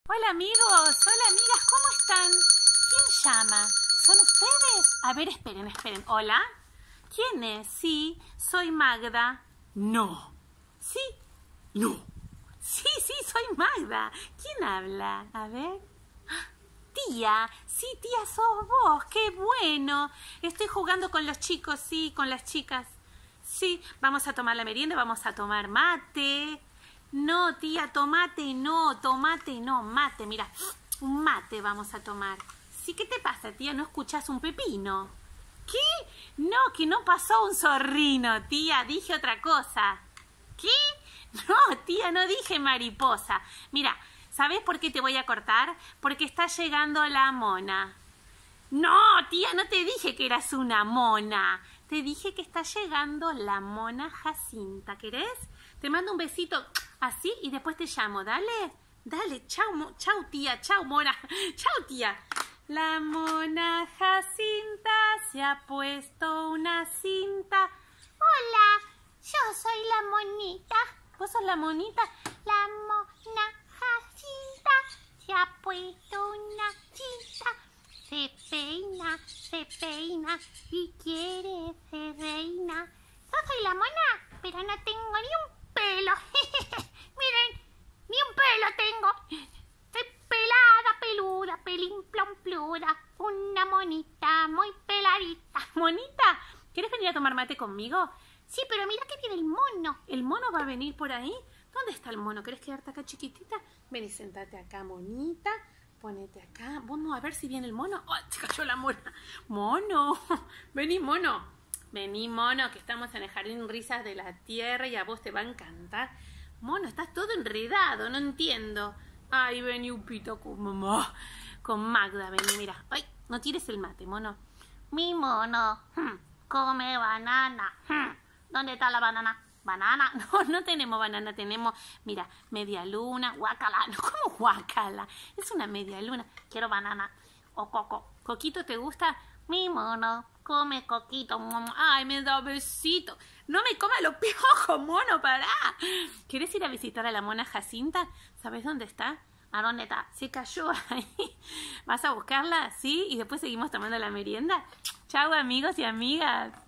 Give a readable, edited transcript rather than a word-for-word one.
Hola amigos, hola amigas, ¿cómo están? ¿Quién llama? ¿Son ustedes? A ver, esperen. ¿Hola? ¿Quién es? Sí, soy Magda. No. ¿Sí? No. Sí, soy Magda. ¿Quién habla? A ver. Tía, sí, tía, sos vos, qué bueno. Estoy jugando con los chicos, sí, con las chicas. Sí, vamos a tomar la merienda, vamos a tomar mate. No, tía, tomate no, mate, mira, un mate vamos a tomar. Sí, ¿qué te pasa, tía? ¿No escuchás un pepino? ¿Qué? No, que no pasó un zorrino, tía, dije otra cosa. ¿Qué? No, tía, no dije mariposa. Mira, ¿sabes por qué te voy a cortar? Porque está llegando la mona. No, tía, no te dije que eras una mona. Te dije que está llegando la mona Jacinta. ¿Querés? Te mando un besito así y después te llamo. Dale, dale, chau, chau tía, chau mona, chau tía. La mona Jacinta se ha puesto una cinta. Hola, yo soy la monita. ¿Vos sos la monita? La mona Jacinta se ha puesto una cinta. Se peina y quiere ser reina. Yo soy la mona, pero no tengo ni un pelo. Miren, ni un pelo tengo. Soy pelada, peluda, pelín pluda. Una monita muy peladita. ¿Monita? ¿Quieres venir a tomar mate conmigo? Sí, pero mira que viene el mono. ¿El mono va a venir por ahí? ¿Dónde está el mono? ¿Querés quedarte acá chiquitita? Ven y sentate acá, monita. Ponete acá. Vamos a ver si viene el mono. ¡Oh, se cayó la mona! ¡Mono! Vení, mono. Vení, mono, que estamos en el jardín Risas de la Tierra y a vos te va a encantar. Mono, estás todo enredado, no entiendo. Ay, vení, Upito, con mamá. Con Magda, vení, mira. Ay, no tires el mate, mono. Mi mono come banana. ¿Dónde está la banana? ¿Banana? No tenemos banana, tenemos, mira, media luna, guacala. No, ¿cómo guacala? Es una media luna. Quiero banana o coco. ¿Coquito te gusta? Mi mono come coquito. Ay, me da besito. No me coma los piojos, mono, pará. ¿Querés ir a visitar a la mona Jacinta? ¿Sabes dónde está? ¿A dónde está? Se cayó ahí. ¿Vas a buscarla? ¿Sí? Y después seguimos tomando la merienda. Chau, amigos y amigas.